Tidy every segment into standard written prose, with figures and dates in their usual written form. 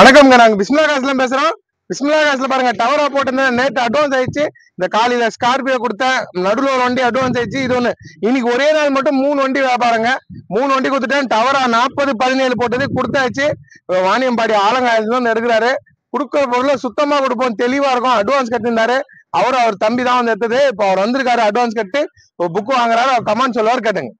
வணக்கம்ங்க. நாங்க பிஸ்மிலா காசுல பேசுறோம். பிஸ்மிலா காசுல பாருங்க டவரா போட்டு நேற்று அட்வான்ஸ் ஆயிடுச்சு. இந்த காலையில ஸ்கார்பியோ கொடுத்தேன், நடுவில் ஒரு வண்டி அட்வான்ஸ் ஆயிடுச்சு. இது ஒண்ணு இன்னைக்கு ஒரே நாள் மட்டும் 3 வண்டி வியாபாரங்க. 3 வண்டி கொடுத்துட்டேன். டவரா 40-17 போட்டது கொடுத்தாச்சு. வாணியம்பாடி ஆலங்காயத்துல வந்து எடுக்கிறாரு. கொடுக்குற பொருளை சுத்தமா கொடுப்போம், தெளிவா இருக்கும். அட்வான்ஸ் கட்டிருந்தாரு. அவர் தம்பி தான் வந்து எடுத்தது. இப்போ அவர் வந்திருக்காரு, அட்வான்ஸ் கட்டு புக் வாங்குறாரு. அவர் கமெண்ட் சொல்லுவார், கேட்டுங்க.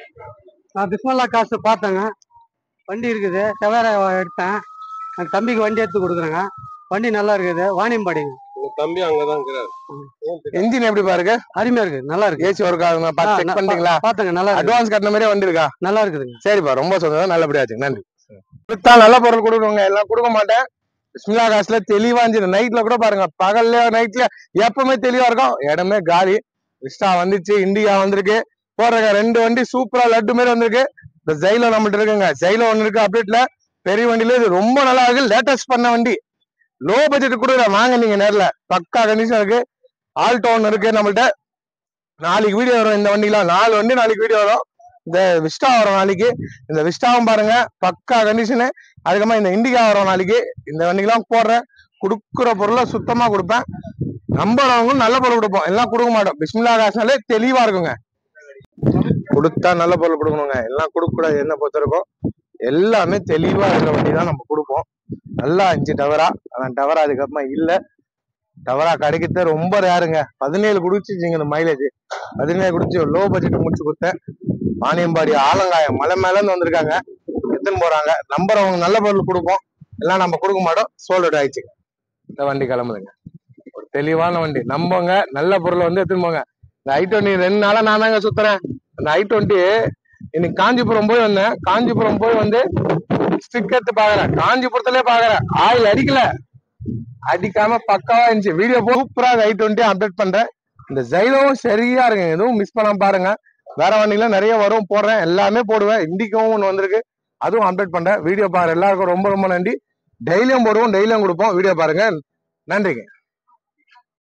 நான் பிஸ்மிலா காசு பார்த்தேங்க. வண்டி இருக்குது, டவேரா எடுத்தேன். என் தம்பிக்கு வண்டி எடுத்து கொடுக்குறேங்க. வண்டி நல்லா இருக்குது. வாணியம்பாடிங்க. தம்பி அங்கதான் இருக்கிறாரு. என்ஜின் எப்படி பாருங்க? அருமையா இருக்கு, நல்லா இருக்கு. ஏசி ஒர்க் ஆகுங்க, செக் பண்ணிட்டீங்களா? பாத்துங்க, நல்லா இருக்கு. அட்வான்ஸ் கட்டின மாதிரியே வண்டி இருக்கா? நல்லா இருக்குதுங்க. சரிப்பா, ரொம்ப சந்தோஷம். நல்லபடியா ஆச்சு, நன்றி. நல்ல பொருள் கொடுக்குறவங்க எல்லாம் கொடுக்க மாட்டேன். பிஸ்மிலா காசுல தெளிவா இருந்துச்சு. நைட்ல கூட பாருங்க, பகல்ல நைட்ல எப்பவுமே தெளிவா இருக்கும். இடமே காலி. விஸ்டா வந்துச்சு, இண்டிகா வந்திருக்கு. போடுறங்க 2 வண்டி சூப்பரா லட்டு மாதிரி வந்திருக்கு. இந்த ஜைலோ நம்மகிட்ட இருக்குங்க. ஜைலோ ஒண்ணு இருக்கு அப்டேட்ல. பெரிய வண்டியில இது ரொம்ப நல்லா இருக்கு. லேட்டஸ்ட் பண்ண வண்டி, லோ பட்ஜெட் கூட வாங்க நீங்க நேர்ல. பக்கா கண்டிஷன் இருக்கு. ஆல்டோ ஒன்று இருக்கு நம்மள்ட்ட. நாளைக்கு வீடியோ வரும் இந்த வண்டிலாம். 4 வண்டி நாளைக்கு வீடியோ வரும். இந்த விஸ்டா வரும் நாளைக்கு. இந்த விஸ்டாவும் பாருங்க பக்கா கண்டிஷனு. அதுக்கப்புறமா இந்த இண்டிகா வரும் நாளைக்கு. இந்த வண்டிக்கெல்லாம் போடுறேன். கொடுக்குற பொருளை சுத்தமா கொடுப்பேன். நம்பறவங்களும் நல்ல பொருள் கொடுப்போம், எல்லாம் கொடுக்க மாட்டோம். பிஸ்மிலா காசுனாலே தெளிவா இருக்குங்க. கொடுத்தா நல்ல பொருள் கொடுக்கணுங்க, எல்லாம் கொடுக்க கூடாது. என்ன பொறுத்த இருக்கும் எல்லாமே தெளிவா இருக்கிற வண்டி தான் நம்ம கொடுப்போம். நல்லா இருந்துச்சு டவரா. ஆனா டவரா அதுக்கப்புறமா இல்ல. டவரா கிடைக்கிறது ரொம்ப ரேருங்க. 17 குடிச்சிச்சிங்க இந்த மைலேஜ். 17 குடிச்சு லோ பட்ஜெட் முடிச்சு கொடுத்தேன். வாணியம்பாடி ஆலங்காயம் மலை மேல இருந்து வந்திருக்காங்க, எடுத்துன்னு போறாங்க. நம்பர் அவங்க நல்ல பொருள் கொடுப்போம், எல்லாம் நம்ம கொடுக்க மாட்டோம். சோல்டு ஆயிடுச்சு. இந்த வண்டி கிளம்புதுங்க, ஒரு தெளிவான வண்டி. நம்பங்க, நல்ல பொருளை வந்து எடுத்துன்னு போங்க. இந்த i20 2 நாளா நான் தாங்க சுத்துறேன். அந்த i20 இன்னைக்கு காஞ்சிபுரம் போய் வந்தேன். காஞ்சிபுரம் போய் வந்து ஸ்டிக் எடுத்து பாக்குறேன். காஞ்சிபுரத்திலே பாக்குறேன், ஆயில் அடிக்கல. அடிக்காம பக்காவா இருந்துச்சு. வீடியோ சூப்பரா i20 அப்டேட் பண்றேன். இந்த ஜைலோவும் சரியா இருக்கு, எதுவும் மிஸ் பண்ணாம பாருங்க. வேற வண்டிலாம் நிறைய வரும், போடுறேன், எல்லாமே போடுவேன். இண்டிகாவும் ஒன்று வந்திருக்கு, அதுவும் அப்டேட் பண்றேன். வீடியோ பாருங்க. எல்லாருக்கும் ரொம்ப ரொம்ப நன்றி. டெய்லியும் போடுவோம், டெய்லியும் கொடுப்போம். வீடியோ பாருங்க. நன்றிங்க.